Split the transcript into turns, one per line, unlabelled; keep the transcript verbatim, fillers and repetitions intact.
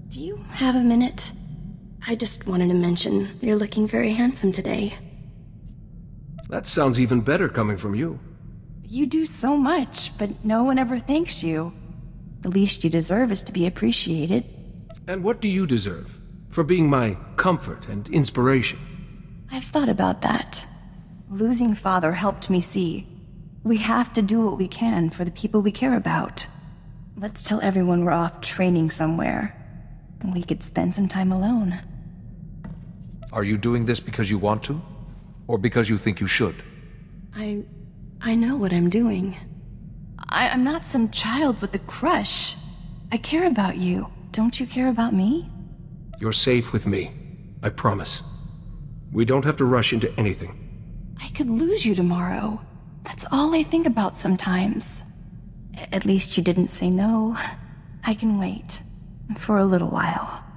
Do you have a minute? I just wanted to mention you're looking very handsome today.
That sounds even better coming from you.
You do so much, but no one ever thanks you. The least you deserve is to be appreciated.
And what do you deserve? For being my comfort and inspiration?
I've thought about that. Losing Father helped me see. We have to do what we can for the people we care about. Let's tell everyone we're off training somewhere. We could spend some time alone.
Are you doing this because you want to? Or because you think you should?
I... I know what I'm doing.
I, I'm not some child with a crush. I care about you. Don't you care about me?
You're safe with me. I promise. We don't have to rush into anything.
I could lose you tomorrow. That's all I think about sometimes. At least you didn't say no. I can wait. For a little while.